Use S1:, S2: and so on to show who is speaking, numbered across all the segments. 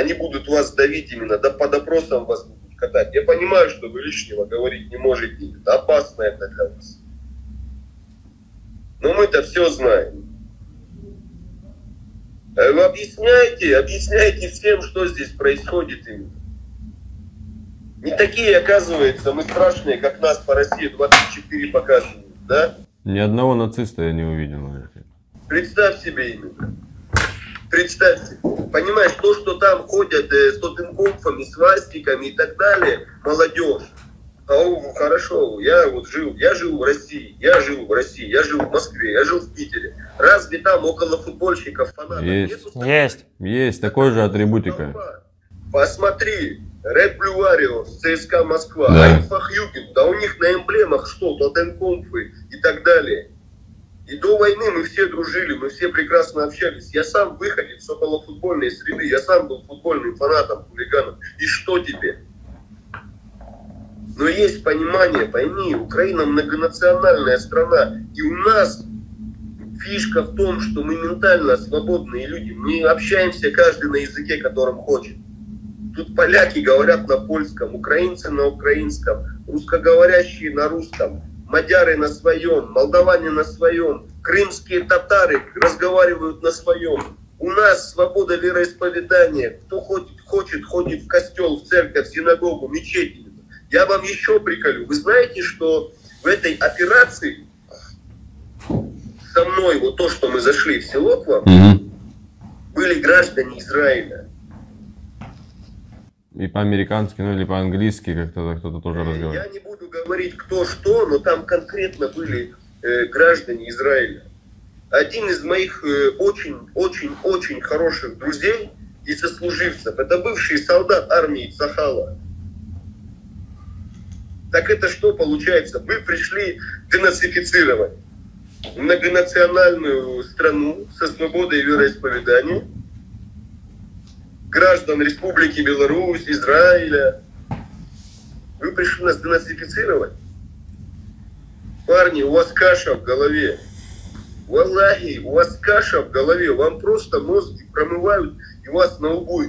S1: они будут вас давить именно, да под опросом вас будут катать. Я понимаю, что вы лишнего говорить не можете, это опасно это для вас. Но мы-то все знаем. Вы объясняйте всем, что здесь происходит именно. Не такие, оказывается, мы страшные, как нас по России 24 показывают, да?
S2: Ни одного нациста я не увидел.
S1: Представь себе именно. Представь себе. Понимаешь, то, что там ходят с тотемкомфами, свастиками и так далее, молодежь. Хорошо, я жил в России, я жил в Москве, я жил в Питере. Разве там около футбольщиков, фанатов
S2: Есть такой же атрибутика.
S1: Посмотри, Red Blue Warriors, ЦСКА Москва,
S2: да.
S1: Айнфах-Югент, да у них на эмблемах что, тотемкомфы и так далее. И до войны мы все дружили, мы все прекрасно общались. Я сам выходец с околофутбольной среды, я сам был футбольным фанатом, хулиганом. И что теперь? Но есть понимание, пойми, Украина многонациональная страна, и у нас фишка в том, что мы ментально свободные люди, мы общаемся каждый на языке, которым хочет. Тут поляки говорят на польском, украинцы на украинском, русскоговорящие на русском, мадяры на своем, молдаване на своем, крымские татары разговаривают на своем. У нас свобода вероисповедания, кто хочет, ходит в костел, в церковь, в синагогу, мечеть. Я вам еще приколю. Вы знаете, что в этой операции со мной, вот то, что мы зашли в село к вам, были граждане Израиля.
S2: И по-американски, ну или по-английски как-то кто-то тоже разговаривает.
S1: Я не буду говорить кто что, но там конкретно были граждане Израиля. Один из моих очень хороших друзей и сослуживцев, это бывший солдат армии Цахала. Так это что получается? Мы пришли денацифицировать многонациональную страну со свободой вероисповедания, граждан Республики Беларусь, Израиля. Вы пришли нас денацифицировать? Парни, у вас каша в голове. Валлахи, у вас каша в голове. Вам просто мозги промывают и вас на убой.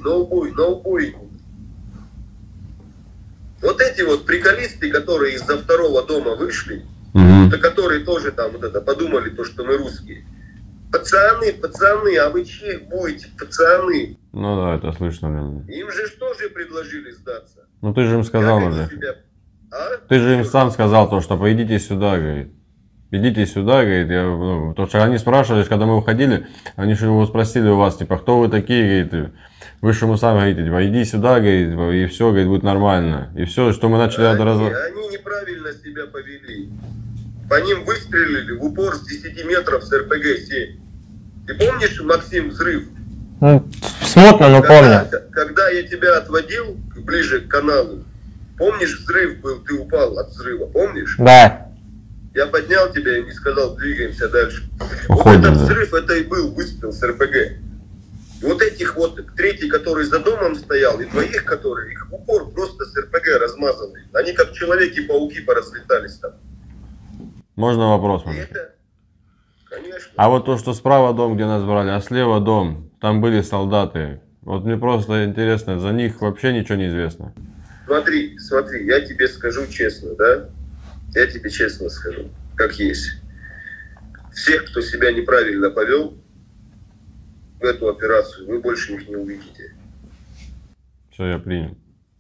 S1: Вот эти вот приколисты, которые из-за второго дома вышли, которые тоже там вот это подумали, то, что мы русские. Пацаны, а вы чьих будете, пацаны?
S2: Ну да, это слышно.
S1: Им же что же предложили сдаться?
S2: Ну ты же им сказал уже. Ты же им сам сказал то, что идите сюда, говорит. Идите сюда, говорит. Потому что они спрашивали, когда мы уходили, они же его спросили у вас, типа, кто вы такие, говорит. Вы же ему сами говорите, типа, иди сюда, говорит, и все, говорит, будет нормально. И все, что мы начали
S1: Они неправильно себя повели. По ним выстрелили в упор с 10 метров с РПГ-7. Ты помнишь, Максим, взрыв?
S3: Смутно, но помню.
S1: Когда я тебя отводил ближе к каналу, помнишь, взрыв был, ты упал от взрыва, помнишь?
S3: Да.
S1: Я поднял тебя и не сказал, двигаемся дальше.
S2: Уходим,
S1: вот этот взрыв, это и был выстрел с РПГ. Вот этих вот, третий, который за домом стоял, и двоих, которые их в упор просто с РПГ размазали. Они как Человеки-пауки поразлетались там.
S2: Можно вопрос?
S1: Конечно.
S2: А вот то, что справа дом, где нас брали, а слева дом, там были солдаты. Вот мне просто интересно, за них вообще ничего не известно.
S1: Смотри, я тебе скажу честно, да? Я тебе честно скажу, как есть. Всех, кто себя неправильно повел в эту операцию, вы больше их не увидите.
S2: Все, я принял.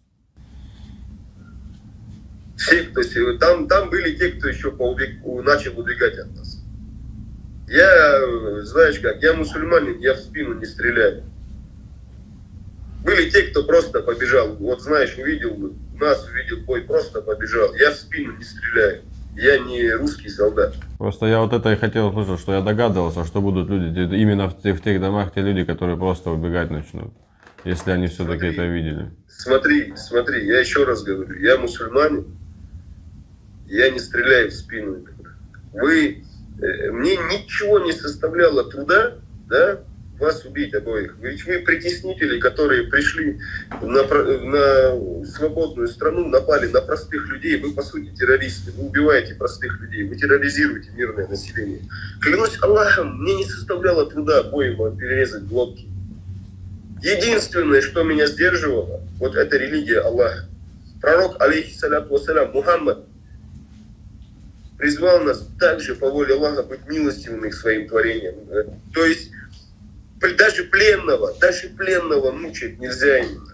S1: Все, кто там были те, кто еще начал убегать от нас. Я, знаешь как, я мусульманин, я в спину не стреляю. Были те, кто просто побежал. Вот знаешь, увидел бой, просто побежал. Я в спину не стреляю. Я не русский солдат.
S2: Просто я вот это и хотел услышать, что я догадывался, что будут люди, именно в тех домах, те люди, которые просто убегать начнут. Если они все-таки это видели.
S1: Смотри, я еще раз говорю, я мусульманин, я не стреляю в спину. Мне ничего не составляло труда, да, вас убить обоих. Ведь вы притеснители, которые пришли на свободную страну, напали на простых людей. Вы, по сути, террористы. Вы убиваете простых людей. Вы терроризируете мирное население. Клянусь Аллахом, мне не составляло труда обоим перерезать глотки. Единственное, что меня сдерживало, вот это религия Аллаха. Пророк, алейхиссаляту вассалям, Мухаммад, призвал нас также по воле Аллаха быть милостивыми к своим творениям. То есть даже пленного мучить нельзя именно.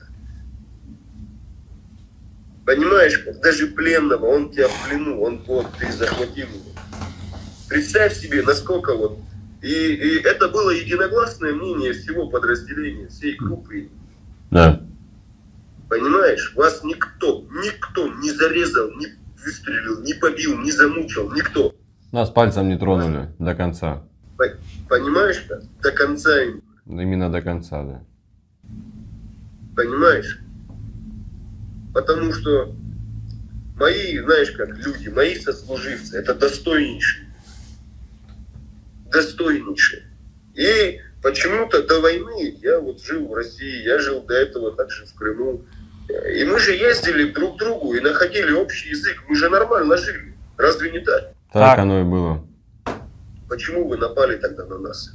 S1: Понимаешь, как? Даже пленного, он тебя в плену, ты захватил его. Представь себе, насколько вот. И это было единогласное мнение всего подразделения, всей группы.
S2: Да.
S1: Понимаешь, вас никто не зарезал, не выстрелил, не побил, не замучил, никто.
S2: Нас пальцем не тронули до конца.
S1: Понимаешь, как? До конца.
S2: Именно до конца, да.
S1: Понимаешь? Потому что мои, знаешь как, люди, мои сослуживцы, это достойнейшие. Достойнейшие. И почему-то до войны я вот жил в России, я жил до этого также в Крыму. И мы же ездили друг к другу и находили общий язык. Мы же нормально жили. Разве не так?
S2: Так оно и было.
S1: Почему вы напали тогда на нас?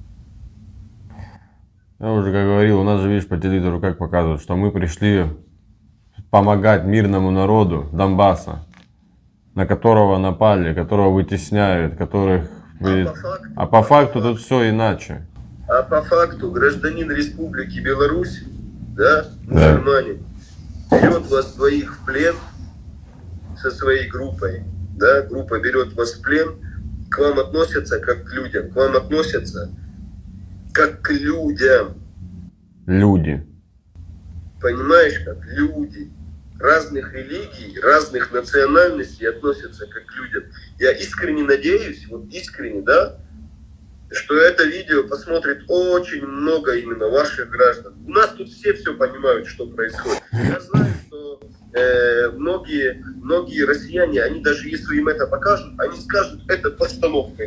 S2: Я уже как говорил, у нас же, видишь, по телевизору как показывают, что мы пришли помогать мирному народу Донбасса, на которого напали, которого вытесняют, которых... А по факту тут все иначе.
S1: А по факту гражданин Республики Беларусь, да, мусульманин, берет вас двоих в плен со своей группой, да, группа берет вас в плен, к вам относятся как к людям, к вам относятся как к людям.
S2: Люди.
S1: Понимаешь, как люди разных религий, разных национальностей относятся как к людям. Я искренне надеюсь, вот искренне, да, что это видео посмотрит очень много именно ваших граждан. У нас тут все понимают, что происходит. Я знаю, что многие россияне, они даже если им это покажут, они скажут, это постановка.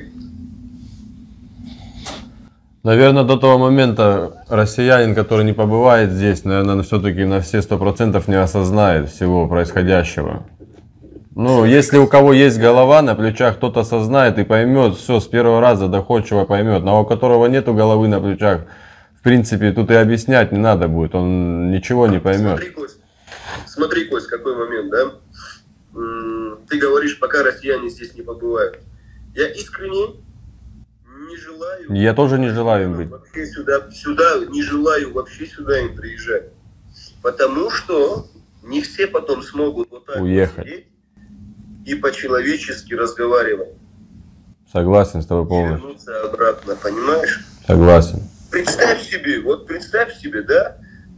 S2: Наверное, до того момента россиянин, который не побывает здесь, наверное, все-таки на все 100% не осознает всего происходящего. Ну, если у кого есть голова на плечах, кто-то осознает и поймет, все, с первого раза доходчиво поймет. Но у которого нету головы на плечах, в принципе, тут и объяснять не надо будет, он ничего не поймет.
S1: Смотри, Кость, какой момент, да? Ты говоришь, пока россияне здесь не побывают. Я искренне не желаю...
S2: Я тоже не желаю им быть.
S1: Вообще не желаю вообще сюда им приезжать. Потому что не все потом смогут вот так
S2: уехать
S1: сидеть и по-человечески разговаривать.
S2: Согласен с тобой полностью.
S1: Вернуться обратно, понимаешь?
S2: Согласен.
S1: Представь себе, да?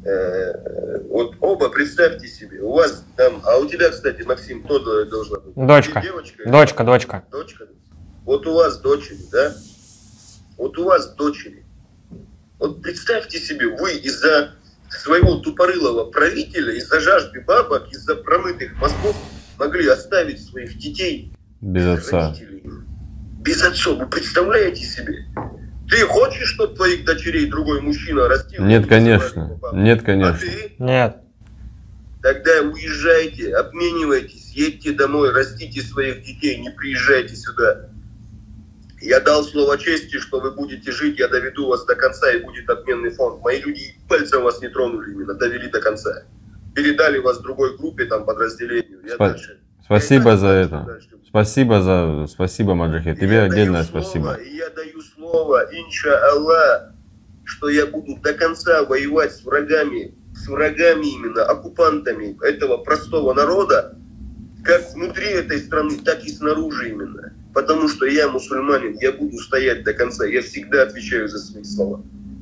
S1: Вот оба представьте себе. У вас там, а у тебя, кстати, Максим, кто должна быть?
S3: Дочка.
S1: Девочка?
S3: Дочка.
S1: Дочка. Вот у вас дочери, да? Вот у вас дочери. Вот представьте себе, вы из-за своего тупорылого правителя, из-за жажды бабок, из-за промытых мозгов могли оставить своих детей
S2: без отца.
S1: Родителей. Без отца. Вы представляете себе? Ты хочешь, чтобы твоих дочерей другой мужчина растил?
S2: Нет, конечно. Нет, конечно.
S1: А ты?
S3: Нет.
S1: Тогда уезжайте, обменивайтесь, едьте домой, растите своих детей, не приезжайте сюда. Я дал слово чести, что вы будете жить, я доведу вас до конца и будет обменный фонд. Мои люди пальцем вас не тронули именно, довели до конца. Передали вас другой группе, там, подразделению.
S2: Спасибо за это. Спасибо, Маджахет. Тебе отдельное спасибо.
S1: Я даю слово, иншаллах, что я буду до конца воевать с врагами именно, оккупантами этого простого народа, как внутри этой страны, так и снаружи именно. Потому что я мусульманин, я буду стоять до конца, я всегда отвечаю за свои слова.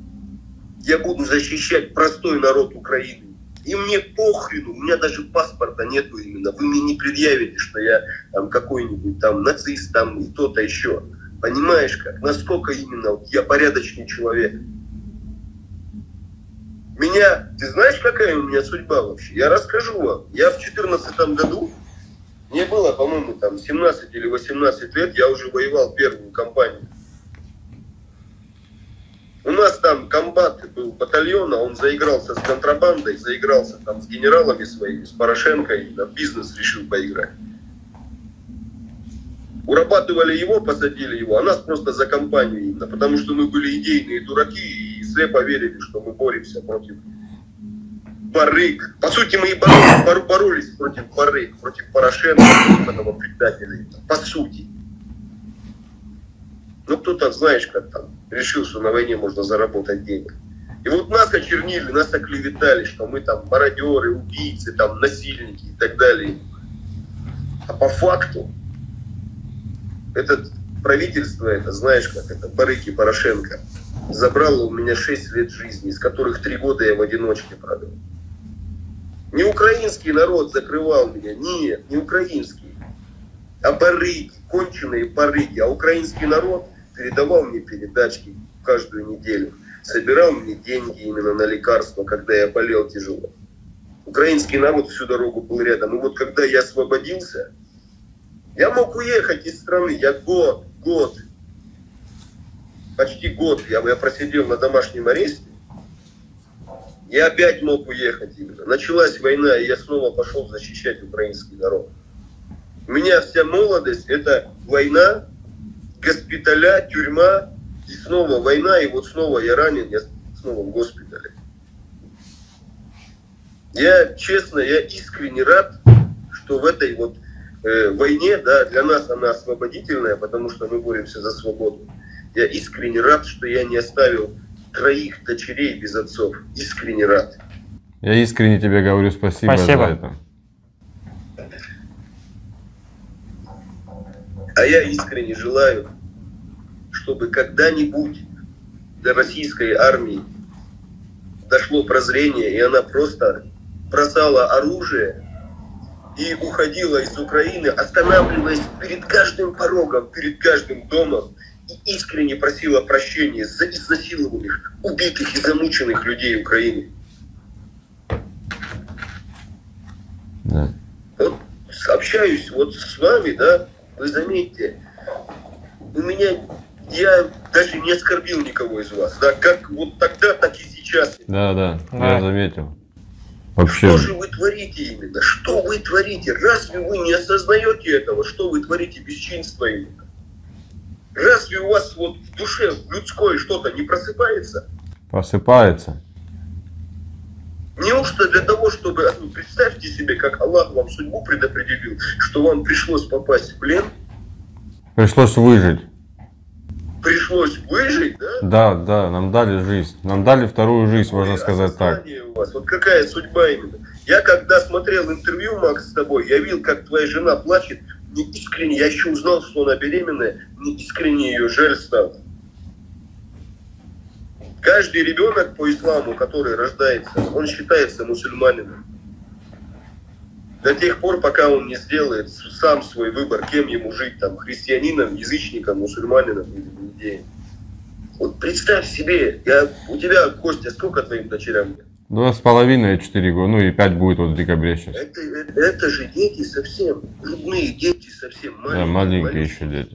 S1: Я буду защищать простой народ Украины. И мне похрену, у меня даже паспорта нету именно. Вы мне не предъявите, что я там какой-нибудь там нацист, там кто-то еще. Понимаешь как? Насколько именно вот, я порядочный человек. Ты знаешь, какая у меня судьба вообще? Я расскажу вам. Я в 2014 году, мне было, по-моему, там 17 или 18 лет, я уже воевал первую кампанию. У нас там комбат был батальона, он заигрался с контрабандой, заигрался там с генералами своими, с Порошенко, и на бизнес решил поиграть. Урабатывали его, посадили его, а нас просто за компанию именно, потому что мы были идейные дураки и лице поверили, что мы боремся против барыг. По сути, мы и боролись против барыг, против Порошенко, этого предателя. По сути. Ну, кто-то, знаешь, как там, решил, что на войне можно заработать денег. И вот нас очернили, нас оклеветали, что мы там мародеры, убийцы, там, насильники и так далее. А по факту, это правительство, это, знаешь, как это, барыги Порошенко, забрало у меня 6 лет жизни, из которых 3 года я в одиночке провел. Не украинский народ закрывал меня, нет, не украинский, а барыги, конченые барыги. А украинский народ передавал мне передачки каждую неделю, собирал мне деньги именно на лекарства, когда я болел тяжело. Украинский народ всю дорогу был рядом. И вот когда я освободился, я мог уехать из страны. Я почти год я просидел на домашнем аресте. Я опять мог уехать именно. Началась война, и я снова пошел защищать украинский народ. У меня вся молодость — это война, госпиталя, тюрьма, и снова война, и вот снова я ранен, я снова в госпитале. Я, честно, я искренне рад, что в этой вот войне, да, для нас она освободительная, потому что мы боремся за свободу. Я искренне рад, что я не оставил 3 дочерей без отцов. Искренне рад.
S2: Я искренне тебе говорю спасибо за это.
S1: А я искренне желаю, чтобы когда-нибудь до российской армии дошло прозрение, и она просто бросала оружие и уходила из Украины, останавливаясь перед каждым порогом, перед каждым домом, и искренне просила прощения за изнасилованных, убитых и замученных людей Украины.
S2: Да.
S1: Вот общаюсь вот с вами, да, вы заметьте, я даже не оскорбил никого из вас, да, как вот тогда, так и сейчас.
S2: Да, я заметил. Вообще.
S1: Что же вы творите именно? Что вы творите? Разве вы не осознаете этого? Что вы творите бесчинство именно? Разве у вас вот в душе, в людской что-то не просыпается?
S2: Просыпается.
S1: Неужто для того, чтобы... Представьте себе, как Аллах вам судьбу предопределил, что вам пришлось попасть в плен?
S2: Пришлось выжить.
S1: Пришлось выжить, да?
S2: Да, нам дали жизнь. Нам дали вторую жизнь, можно сказать так.
S1: У вас. Вот какая судьба именно? Я когда смотрел интервью, Макс, с тобой, я видел, как твоя жена плачет. Мне искренне, я еще узнал, что она беременная, мне искренне ее жаль стало. Каждый ребенок по исламу, который рождается, он считается мусульманином. До тех пор, пока он не сделает сам свой выбор, кем ему жить, там, христианином, язычником, мусульманином или иудеем. Вот представь себе, у тебя, Костя, сколько твоим дочерям лет?
S2: 2,5 и 4 года, ну и 5 будет вот в декабре сейчас.
S1: Это же дети совсем, грудные дети совсем маленькие.
S2: Да, маленькие еще дети.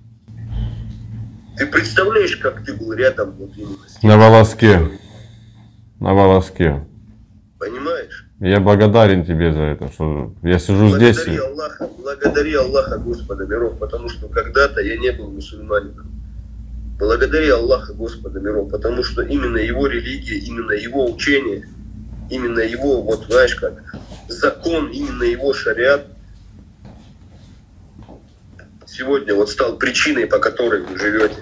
S1: Ты представляешь, как ты был рядом вот именно с ним?
S2: На волоске. На волоске.
S1: Понимаешь?
S2: Я благодарен тебе за это, что я сижу здесь.
S1: Благодари Аллаха, Господа миров, потому что когда-то я не был мусульманином. Благодари Аллаха, Господа миров, потому что именно его религия, именно его учение, именно его, вот знаешь как, закон, именно его шариат сегодня вот стал причиной, по которой вы живете.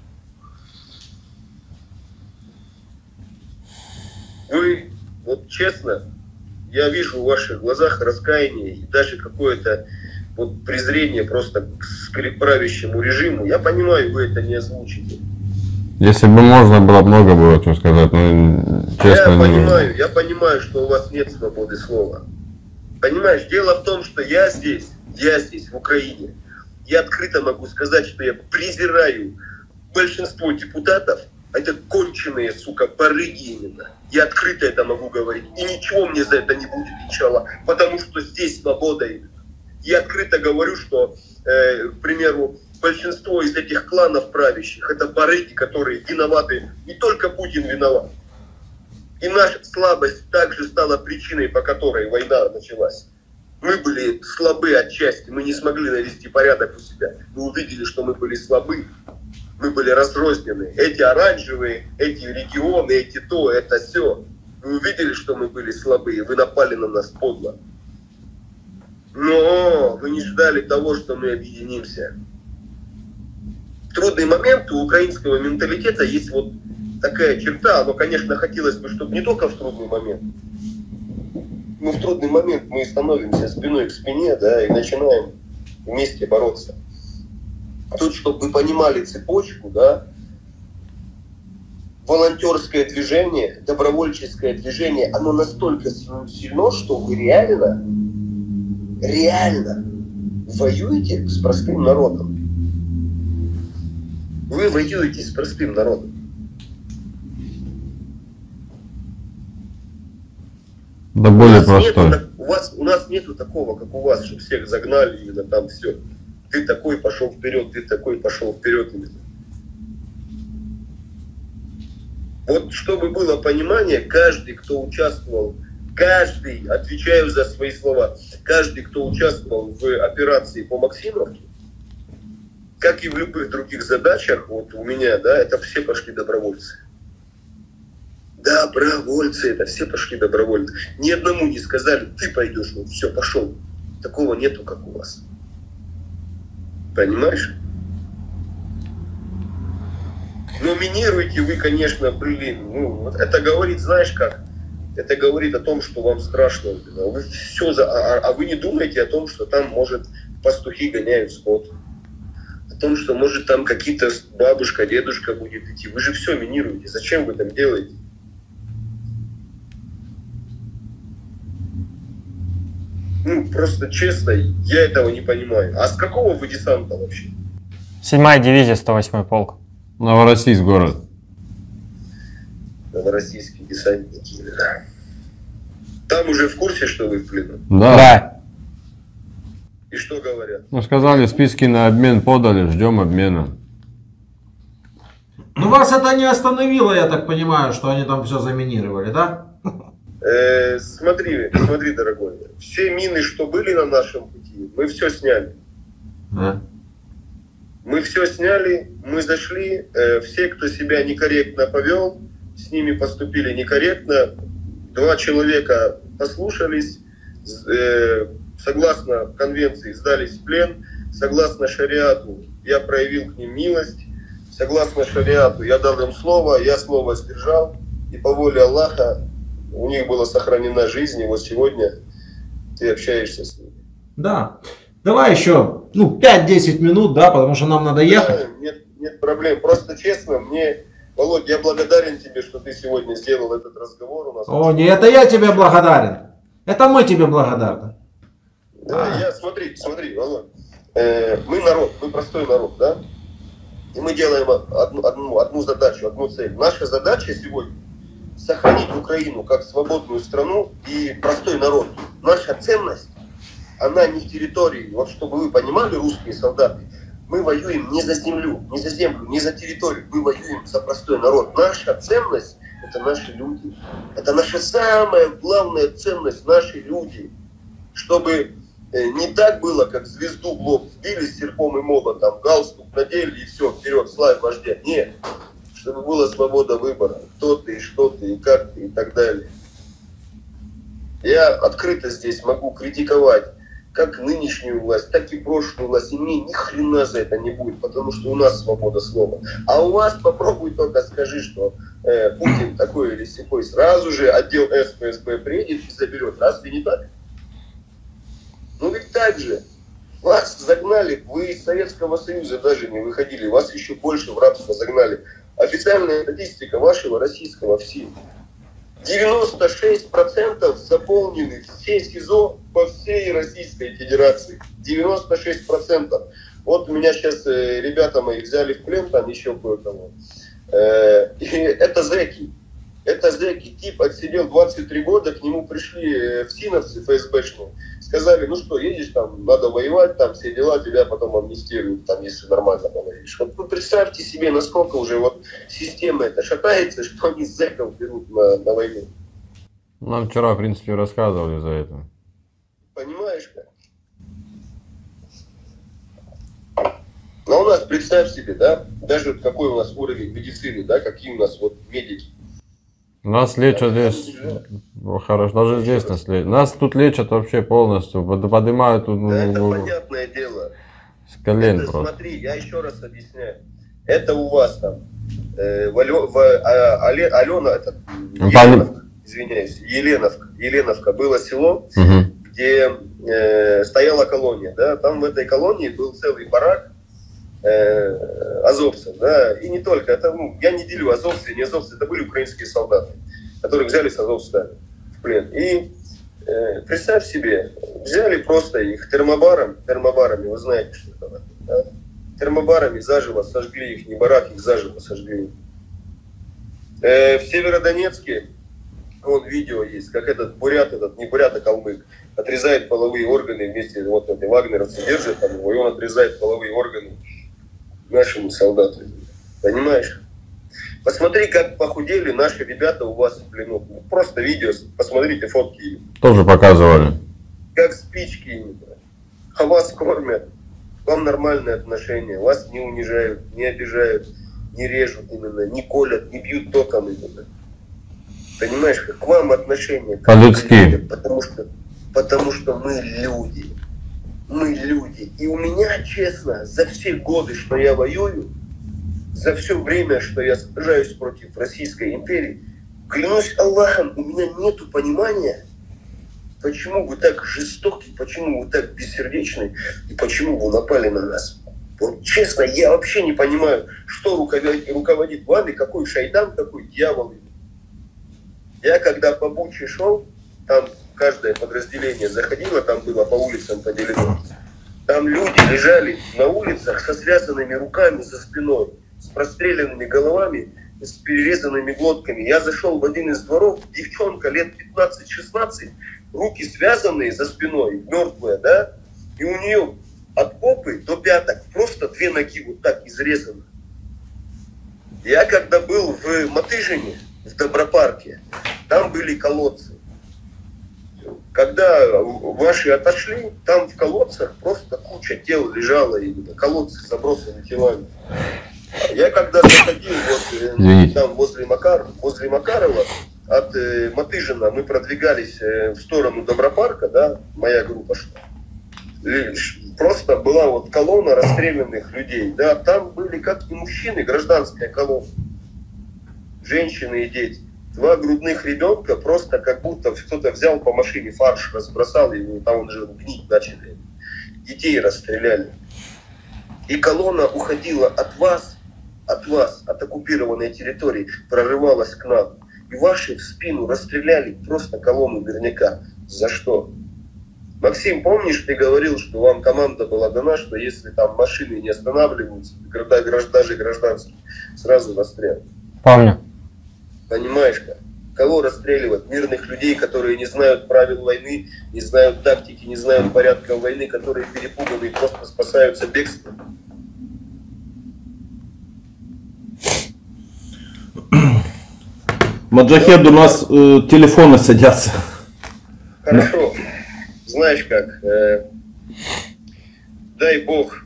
S1: Вы, вот честно, я вижу в ваших глазах раскаяние и даже какое-то вот презрение просто к правящему режиму. Я понимаю, вы это не озвучите.
S2: Если бы можно было, много было что сказать, но честно
S1: я понимаю, что у вас нет свободы слова. Понимаешь, дело в том, что я здесь, в Украине, я открыто могу сказать, что я презираю большинство депутатов, это конченые, сука, барыги именно. Я открыто это могу говорить. И ничего мне за это не будет, иншаллах, потому что здесь свобода именно. Я открыто говорю, что, к примеру, большинство из этих кланов правящих, это барыги, которые виноваты, не только Путин виноват. И наша слабость также стала причиной, по которой война началась. Мы были слабы отчасти, мы не смогли навести порядок у себя. Мы увидели, что мы были слабы. Мы были разрознены. Эти оранжевые, эти регионы, эти то, это все. Вы увидели, что мы были слабые, вы напали на нас подло. Но вы не ждали того, что мы объединимся. В трудный момент у украинского менталитета есть вот такая черта. Но, конечно, хотелось бы, чтобы не только в трудный момент. Но в трудный момент мы становимся спиной к спине, да, и начинаем вместе бороться. Тут, чтобы вы понимали цепочку, да, волонтерское движение, добровольческое движение, оно настолько сильно, что вы реально воюете с простым народом. Вы воюете с простым народом.
S2: Да более простой.
S1: У нас нету такого, как у вас, что всех загнали, именно там все. Ты такой пошел вперед, ты такой пошел вперед. Именно. Вот чтобы было понимание, каждый, кто участвовал, каждый, отвечаю за свои слова, каждый, кто участвовал в операции по Максимовке, как и в любых других задачах, вот у меня, да, это все пошли добровольцы. Добровольцы, это все пошли добровольно. Ни одному не сказали, ты пойдешь, вот все, пошел. Такого нету, как у вас. Понимаешь? Номинируете вы, конечно, ну, это говорит, знаешь как? Это говорит о том, что вам страшно. Вы все а вы не думаете о том, что там, может, пастухи гоняют скот. О том, что, может, там какие-то бабушка, дедушка будет идти. Вы же все минируете. Зачем вы там делаете? Ну, просто честно, я этого не понимаю. А с какого вы десанта вообще?
S3: 7-я дивизия, 108-й полк.
S2: Новороссийск город.
S1: Новороссийские десантники, да. Там уже в курсе, что вы в плену?
S2: Да.
S1: И что говорят?
S2: Ну, сказали, списки на обмен подали, ждем обмена.
S4: Ну вас это не остановило, я так понимаю, что они там все заминировали, да?
S1: Смотри, дорогой. Все мины, что были на нашем пути, мы все сняли.
S4: Да.
S1: Мы все сняли, мы зашли, все, кто себя некорректно повел, с ними поступили некорректно. 2 человека послушались, согласно конвенции сдались в плен, согласно шариату я проявил к ним милость, согласно шариату я дал им слово, я слово сдержал, и по воле Аллаха у них была сохранена жизнь, и вот сегодня ты общаешься с ними.
S4: Да. Давай еще, 5-10 минут, да, потому что нам надо ехать.
S1: Нет проблем. Просто честно, Володь, я благодарен тебе, что ты сегодня сделал этот разговор у нас.
S4: О, не, это я тебе благодарен. Это мы тебе благодарны.
S1: Да, смотри, Володь. Мы народ, мы простой народ, да? И мы делаем одну задачу, одну цель. Наша задача сегодня сохранить Украину как свободную страну и простой народ. Наша ценность, она не в территории. Вот чтобы вы понимали, русские солдаты, мы воюем не за землю, не за территорию. Мы воюем за простой народ. Наша ценность – это наши люди. Это наша самая главная ценность, наши люди. Чтобы не так было, как звезду в лоб сбили с серпом и молотом, галстук надели и все, вперед, славь вождя. Нет. Чтобы была свобода выбора, кто ты, и что ты, и как ты, и так далее. Я открыто здесь могу критиковать как нынешнюю власть, так и прошлую власть, и мне ни хрена за это не будет, потому что у нас свобода слова. А у вас попробуй только скажи, что Путин такой или сякой, сразу же отдел ФСБ приедет и заберет. Разве не так? Ну ведь так же. Вас загнали, вы из Советского Союза даже не выходили, вас еще больше в рабство загнали. Официальная статистика вашего российского ВСИ. 96% заполнены все СИЗО по всей Российской Федерации. 96%. Вот у меня сейчас ребята мои взяли в плен, там еще кое-кого. И это зэки. Это зэки. Тип отсидел 23 года, к нему пришли ФСИНовцы, ФСБшные. Сказали, ну что, едешь там, надо воевать, там все дела, тебя потом амнистируют, там, если нормально говоришь. Вот вы представьте себе, насколько уже вот система эта шатается, что они зэков берут на войну.
S2: Нам вчера, в принципе, рассказывали за это.
S1: Понимаешь как? Но у нас, представь себе, да, даже какой у нас уровень медицины, да, какие у нас вот медики.
S2: Нас лечат здесь, хорошо, даже здесь нас лечат. Нас тут лечат вообще полностью, поднимают тут,
S1: Да, это понятное дело.
S2: с колен
S1: Это,
S2: просто.
S1: смотри, я еще раз объясняю. Это у вас там, Алена, это, Еленовка, извиняюсь, Еленовка было село, где стояла колония, да, там в этой колонии был целый барак азовцев, да, и не только, это, ну, я не делю азовцы, не азовцы, это были украинские солдаты, которых взяли с Азовстали в плен. И представь себе, взяли просто их термобарами, вы знаете, что это, да? Термобарами заживо сожгли их, не барак, их заживо сожгли. В Северодонецке, вон видео есть, как этот бурят, не бурят, а калмык, отрезает половые органы вместе, вот эти вагнеровцы держат там его, и он отрезает половые органы нашему солдату. Понимаешь? Посмотри, как похудели наши ребята у вас в плену. Просто видео, посмотрите фотки.
S2: Тоже показывали.
S1: Как спички. А вас кормят. К вам нормальное отношение. Вас не унижают, не обижают, не режут именно, не колят, не бьют током именно. Понимаешь, как к вам отношение.
S2: По-людски.
S1: Потому что мы люди. Мы люди. И у меня, честно, за все годы, что я воюю, за все время, что я сражаюсь против Российской империи, клянусь Аллахом, у меня нету понимания, почему вы так жестоки, почему вы так бессердечны и почему вы напали на нас. Вот честно, я вообще не понимаю, что руководит вами, какой шайтан, какой дьявол. Я когда по Буче шел, там каждое подразделение заходило, там было по улицам поделено. Там люди лежали на улицах со связанными руками за спиной, с простреленными головами, с перерезанными глотками. Я зашел в один из дворов, девчонка лет 15-16, руки связанные за спиной, мертвая, да, и у нее от попы до пяток просто 2 ноги вот так изрезаны. Я когда был в Матыжине, в Добропарке, там были колодцы. Когда ваши отошли, там в колодцах просто куча тел лежала, именно колодцы забросаны телами. Я когда заходил вот, там возле Макарова, от Матыжина мы продвигались в сторону Добропарка, да, моя группа шла. Просто была вот колонна расстрелянных людей, да, там были как и мужчины, гражданская колонна, женщины и дети. 2 грудных ребенка просто как будто кто-то взял по машине фарш, разбросал, и там уже гнить начали. Детей расстреляли. И колонна уходила от вас, от оккупированной территории, прорывалась к нам. И ваши в спину расстреляли просто колонну наверняка. За что? Максим, помнишь, ты говорил, что вам команда была дана, что если там машины не останавливаются, даже гражданские, сразу расстрел.
S3: Помню.
S1: Понимаешь как? Кого расстреливать? Мирных людей, которые не знают правил войны, не знают тактики, не знают порядка войны, которые перепуганы и просто спасаются бегством.
S4: Маджахед, у нас телефоны садятся.
S1: Хорошо. Знаешь как? Дай Бог,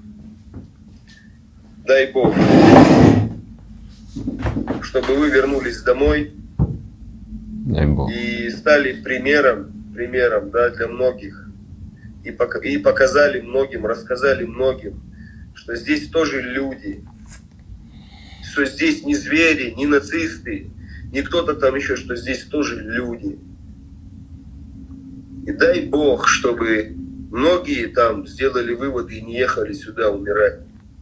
S1: чтобы вы вернулись домой.
S2: Дай Бог.
S1: И стали примером, да, для многих. И показали многим, рассказали многим, что здесь тоже люди. Что здесь не звери, не нацисты, не кто-то там еще, что здесь тоже люди. И дай Бог, чтобы многие там сделали выводы и не ехали сюда умирать.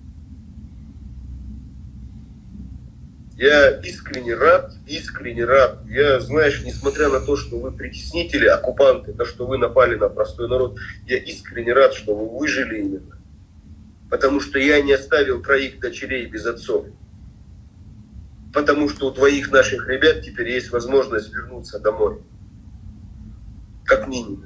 S1: Я искренне рад. Я, знаешь, несмотря на то, что вы притеснители, оккупанты, то, что вы напали на простой народ, я искренне рад, что вы выжили именно. Потому что я не оставил 3 дочерей без отцов. Потому что у 2 наших ребят теперь есть возможность вернуться домой. Как минимум.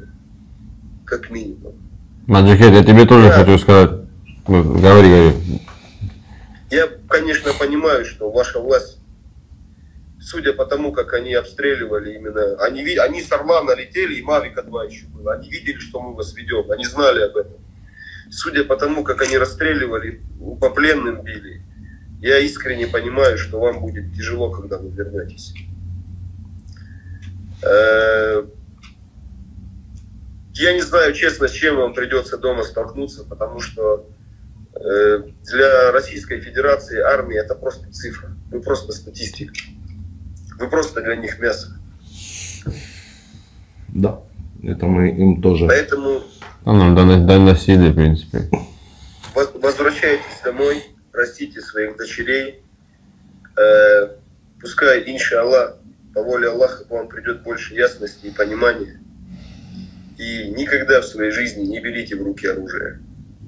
S2: Маджахед, я тебе тоже хочу сказать. Говори.
S1: Я, конечно, понимаю, что ваша власть, судя по тому, как они обстреливали именно, они с Орлана летели, и Мавика 2 еще было. Они видели, что мы вас ведем, они знали об этом. судя по тому, как они расстреливали, по пленным били, я искренне понимаю, что вам будет тяжело, когда вы вернетесь. Я не знаю, честно, с чем вам придется дома столкнуться, потому что для Российской Федерации армия это просто цифра. Вы просто статистика. Вы просто для них мясо.
S4: Да, это мы им тоже.
S1: Поэтому
S2: нам доносили, в принципе.
S1: Возвращайтесь домой, простите своих дочерей. Пускай, иншаллах, по воле Аллаха, к вам придет больше ясности и понимания. И никогда в своей жизни не берите в руки оружие.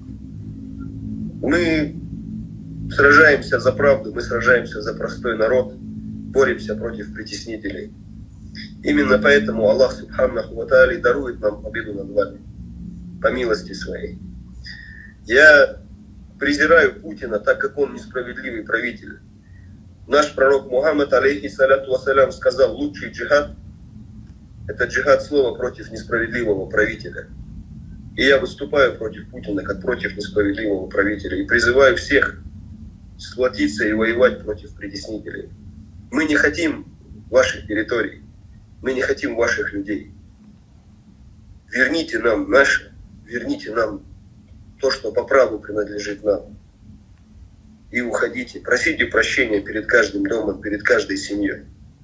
S1: Мы сражаемся за правду, мы сражаемся за простой народ, боремся против притеснителей. Именно поэтому Аллах Субханаху ва Тааля дарует нам победу над вами, по милости своей. Я презираю Путина, так как он несправедливый правитель. Наш пророк Мухаммад, алейхиссаляту вассалям, сказал: лучший джихад — это джихад слова против несправедливого правителя. И я выступаю против Путина как против несправедливого правителя и призываю всех сплотиться и воевать против притеснителей. Мы не хотим ваших территорий, мы не хотим ваших людей. Верните нам наше, верните нам то, что по праву принадлежит нам. И уходите, просите прощения перед каждым домом, перед каждой семьей.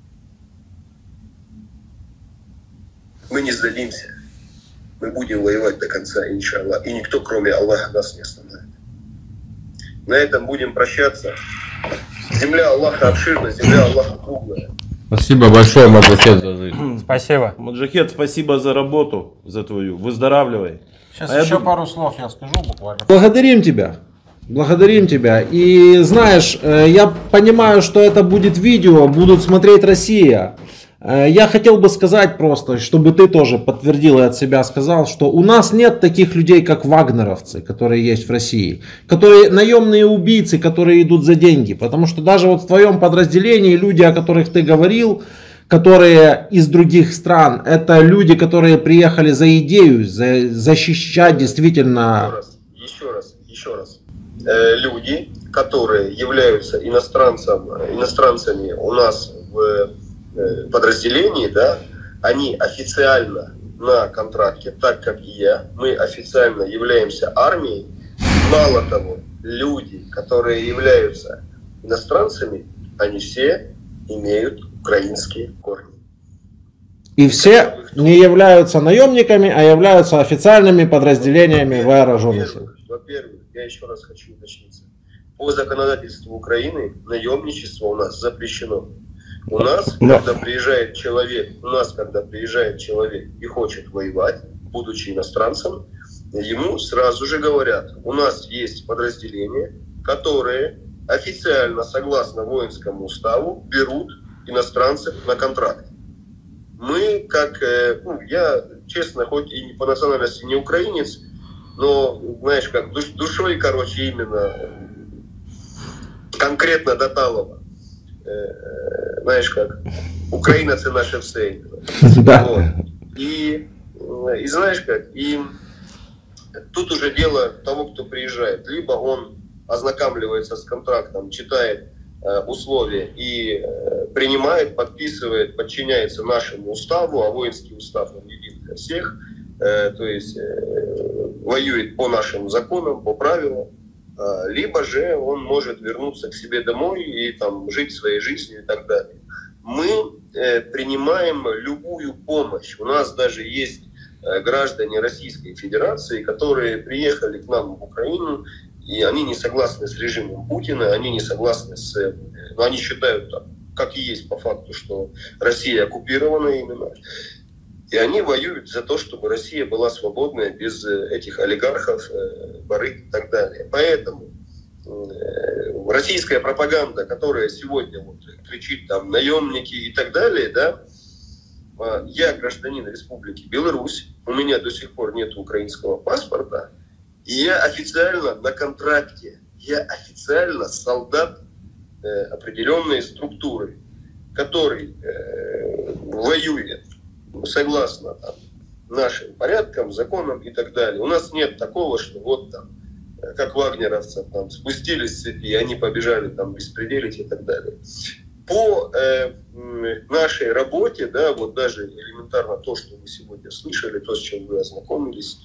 S1: Мы не сдадимся. Мы будем воевать до конца, иншаллах. И никто, кроме Аллаха, нас не остановит. На этом будем прощаться. Земля Аллаха обширна, земля Аллаха круглая.
S2: Спасибо большое, Маджахет, за жизнь.
S3: Спасибо.
S5: Маджахет, спасибо за работу, за твою. Выздоравливай.
S3: Сейчас еще пару слов я скажу буквально.
S4: Благодарим тебя. Благодарим тебя. И знаешь, я понимаю, что это будет видео, будут смотреть Россия. Я хотел бы сказать просто, чтобы ты тоже подтвердил и от себя сказал, что у нас нет таких людей, как вагнеровцы, которые есть в России. Которые наемные убийцы, которые идут за деньги. Потому что даже вот в твоем подразделении люди, о которых ты говорил, которые из других стран, это люди, которые приехали за идею, защищать действительно...
S1: Еще раз. Люди, которые являются иностранцами у нас в подразделении, да, они официально на контракте, так как и я, мы официально являемся армией. Мало того, люди, которые являются иностранцами, они все имеют украинские корни.
S4: И все не являются наемниками, а являются официальными подразделениями вооруженных сил.
S1: Во-первых, я еще раз хочу уточниться. По законодательству Украины наемничество у нас запрещено. У нас, когда приезжает человек, и хочет воевать, будучи иностранцем, ему сразу же говорят: у нас есть подразделения, которые официально, согласно воинскому уставу, берут иностранцев на контракт. Мы, как, я, честно, хоть и по национальности не украинец, но, знаешь, как душой, короче, именно конкретно до талого. Знаешь как, Украина — це наше все. Вот. И знаешь как, и тут уже дело того, кто приезжает. Либо он ознакомливается с контрактом, читает условия и принимает, подписывает, подчиняется нашему уставу, а воинский устав он един для всех, то есть воюет по нашим законам, по правилам. Либо же он может вернуться к себе домой и там жить своей жизнью и так далее. Мы принимаем любую помощь. У нас даже есть граждане Российской Федерации, которые приехали к нам в Украину, и они не согласны с режимом Путина, они не согласны с... Но они считают, как и есть по факту, что Россия оккупирована именно. И они воюют за то, чтобы Россия была свободная, без этих олигархов, барыг и так далее. Поэтому российская пропаганда, которая сегодня вот кричит там наемники и так далее, да, я гражданин Республики Беларусь, у меня до сих пор нет украинского паспорта, и я официально на контракте, я официально солдат определенной структуры, который воюет согласно там нашим порядкам, законам и так далее. У нас нет такого, что вот там, как вагнеровцев, там спустились с цепи, и они побежали там беспределить и так далее. По нашей работе, да, вот даже элементарно то, что вы сегодня слышали, то, с чем вы ознакомились,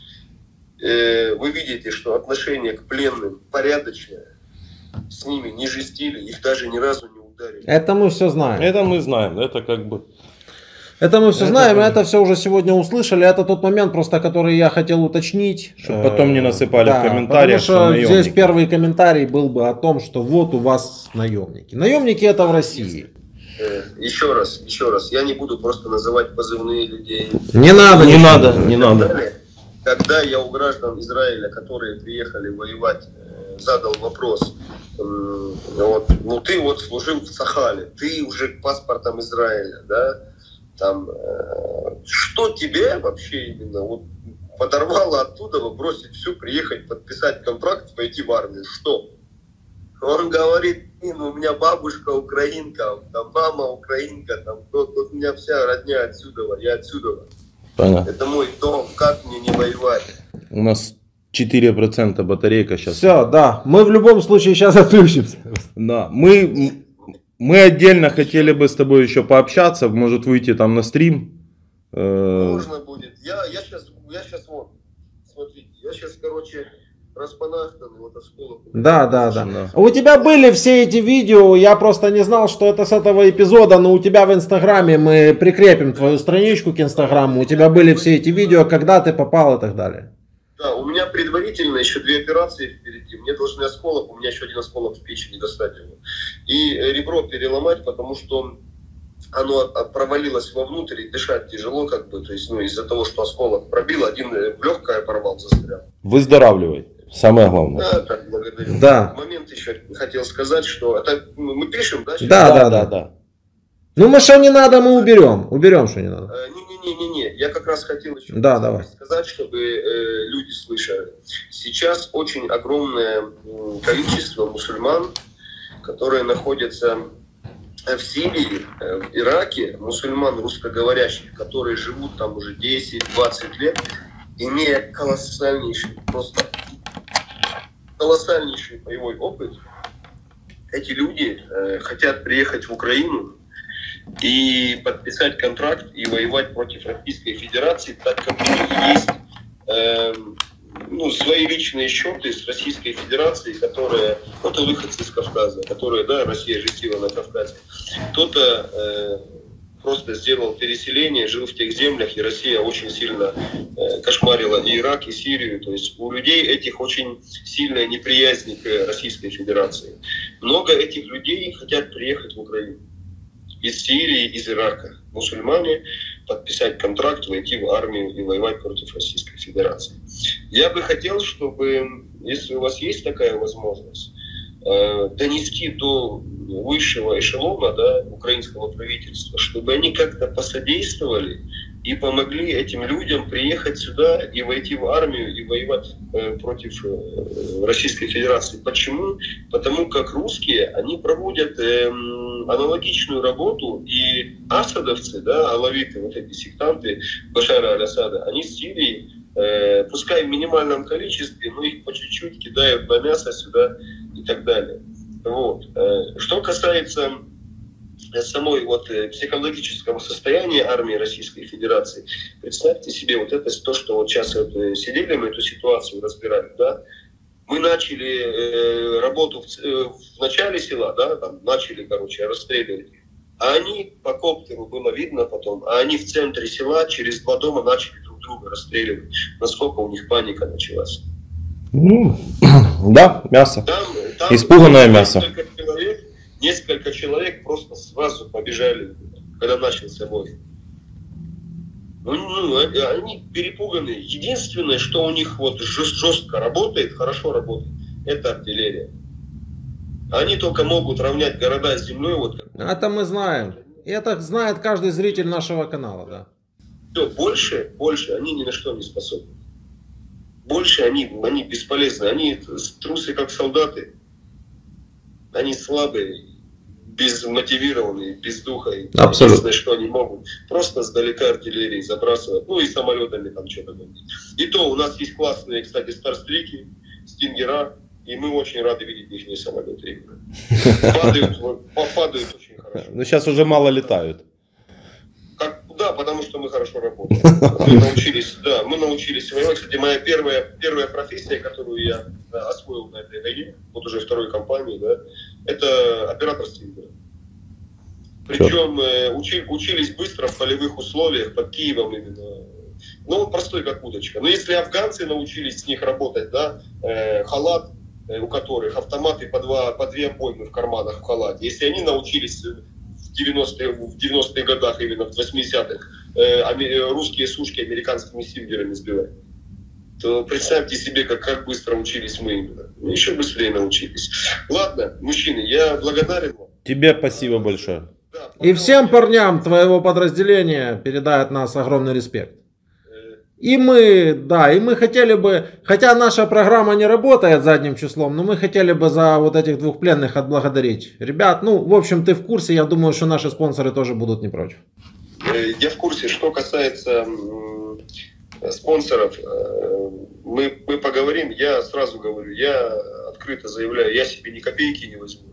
S1: вы видите, что отношение к пленным порядочное, с ними не жестили, их даже ни разу не ударили.
S4: Это мы все знаем.
S5: Это мы знаем, это как бы...
S4: Это мы все знаем, это все уже сегодня услышали. Это тот момент, просто который я хотел уточнить.
S5: Чтобы потом не насыпали в комментариях,
S4: потому что здесь первый комментарий был бы о том, что вот у вас наемники. Наемники это в России.
S1: Еще раз, я не буду просто называть позывные людей.
S4: Не надо.
S5: Не надо.
S1: Когда я у граждан Израиля, которые приехали воевать, задал вопрос, вот, ну ты вот служил в Сахале, ты уже паспортом Израиля, да, там, что тебе вообще именно вот подорвало оттуда бросить все, приехать, подписать контракт, пойти в армию, что? Он говорит, ну, у меня бабушка украинка, там мама украинка, там тут у меня вся родня отсюда, я отсюда.
S5: Понятно.
S1: Это мой дом, как мне не воевать?
S5: У нас 4% батарейка сейчас.
S4: Все, да, мы в любом случае сейчас отключимся.
S5: Да, мы отдельно хотели бы с тобой еще пообщаться, может выйти там на стрим.
S1: Можно будет. Я сейчас вот, смотрите, я сейчас, короче, распанахтанный, вот осколок.
S4: Да. У тебя были все эти видео, я просто не знал, что это с этого эпизода, но у тебя в Инстаграме мы прикрепим твою страничку к Инстаграму, у тебя были все эти видео, когда ты попал и так далее.
S1: Да, у меня предварительно еще 2 операции впереди. Мне должны осколок, у меня еще 1 осколок в печени достать его. И ребро переломать, потому что оно провалилось вовнутрь, и дышать тяжело, как бы, то есть, ну, из-за того, что осколок пробил, один легкое порвал, застрял.
S5: Выздоравливай, самое главное.
S1: Да, так, благодарю.
S4: Да.
S1: Момент еще хотел сказать, что это мы пишем, да?
S4: Да. Ну, мы что не надо, мы уберем, что не надо.
S1: Не, я как раз хотел еще сказать, чтобы люди слышали. Сейчас очень огромное количество мусульман, которые находятся в Сирии, в Ираке, мусульман русскоговорящих, которые живут там уже 10-20 лет, имея колоссальнейший боевой опыт. Эти люди хотят приехать в Украину и подписать контракт и воевать против Российской Федерации, так как у них есть свои личные счеты с Российской Федерацией, которые, кто-то выходцы из Кавказа, которые, да, Россия жестила на Кавказе, кто-то просто сделал переселение, жил в тех землях, и Россия очень сильно кошмарила и Ирак, и Сирию. То есть у людей этих очень сильная неприязнь к Российской Федерации. Много этих людей хотят приехать в Украину. Из Сирии, из Ирака. Мусульмане подписать контракт, войти в армию и воевать против Российской Федерации. Я бы хотел, чтобы, если у вас есть такая возможность, донести до высшего эшелона, да, украинского правительства, чтобы они как-то посодействовали и помогли этим людям приехать сюда и войти в армию и воевать против Российской Федерации. Почему? Потому как русские, они проводят аналогичную работу, и асадовцы, да, алавиты, вот эти сектанты Башара аль-Асада, они с Сирии, пускай в минимальном количестве, но их по чуть-чуть кидают на мясо сюда и так далее. Вот. Что касается самой психологического состояния армии Российской Федерации, представьте себе, вот это то, что вот сейчас сидели, мы эту ситуацию разбирали, да, мы начали работу в начале села, да, там начали, расстреливать. А они, по коптеру было видно потом, а они в центре села через 2 дома начали друг друга расстреливать. Насколько у них паника началась.
S5: Да, мясо.
S1: Там
S5: испуганное мясо.
S1: Несколько человек просто сразу побежали, когда начался бой. Они перепуганы. Единственное, что у них жестко работает, хорошо работает, это артиллерия. Они только могут равнять города с землей.
S4: Это мы знаем. Это знает каждый зритель нашего канала, да.
S1: Все, больше они ни на что не способны. Больше они бесполезны. Они трусы, как солдаты. Они слабые. безмотивированные, без духа. И
S4: Абсолютно.
S1: единственное, что они могут, просто сдалека артиллерии забрасывать, ну и самолетами там что-то. И то у нас есть классные, кстати, старстрики, стингера, и мы очень рады видеть их самолеты. Падают очень хорошо.
S5: Ну сейчас уже мало летают.
S1: Да, потому что мы хорошо работаем. Мы научились воевать. Кстати, моя первая профессия, которую я освоил на этой войне, вот уже второй компании, да, это оператор стингера. Причем учились быстро в полевых условиях, под Киевом именно. Ну, простой как удочка. Но если афганцы научились с них работать, да, халат, у которых автоматы по две обоймы в карманах в халате, если они научились в 90-х годах, именно в 80-х, русские сушки американскими стингерами сбивать, то представьте себе, как быстро учились мы именно. Еще быстрее научились. Ладно, мужчины, я благодарен вам.
S5: Тебе спасибо большое.
S1: Да,
S4: И всем парням твоего подразделения передай от нас огромный респект. И мы хотели бы, хотя наша программа не работает задним числом, но мы хотели бы за вот этих двух пленных отблагодарить. Ребят, ну, в общем, ты в курсе, я думаю, что наши спонсоры тоже будут не против.
S1: Я в курсе, что касается спонсоров, мы поговорим, я сразу говорю, я открыто заявляю, я себе ни копейки не возьму.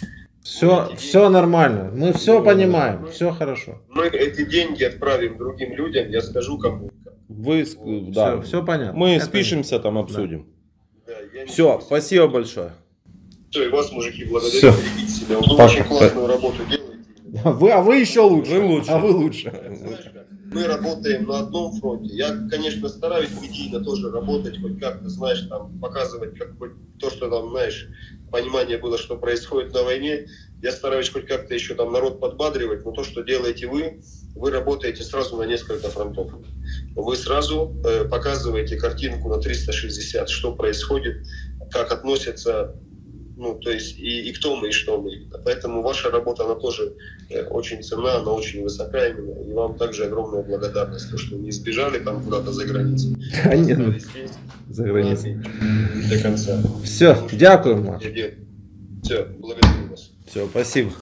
S4: Все нормально, мы все понимаем, все хорошо.
S1: Мы эти деньги отправим другим людям, я скажу кому.
S5: Да.
S4: Все понятно.
S5: Мы спишемся, там обсудим.
S1: Да,
S5: Все, спасибо большое.
S1: Все, и вас, мужики, благодарю.
S4: Всё.
S1: Берегите себя. Вы очень классную работу делаете.
S4: А вы еще лучше.
S5: Вы лучше.
S4: А вы лучше.
S1: Знаешь как? Мы работаем на одном фронте. Я, конечно, стараюсь медийно тоже работать, хоть как-то, знаешь, там, показывать то, что там, знаешь, понимание было, что происходит на войне. Я стараюсь хоть как-то еще там народ подбадривать, но то, что делаете вы работаете сразу на несколько фронтов. Вы сразу показываете картинку на 360, что происходит, как относятся, ну, то есть и кто мы, и что мы. Поэтому ваша работа, она тоже очень ценна, она очень высока именно. И вам также огромная благодарность, то, что не сбежали там куда-то за границей.
S4: Нет,
S1: Здесь,
S4: за границей.
S1: до конца.
S4: Все, дякую, Маш.
S1: Все, благодарю вас.
S5: Все, спасибо.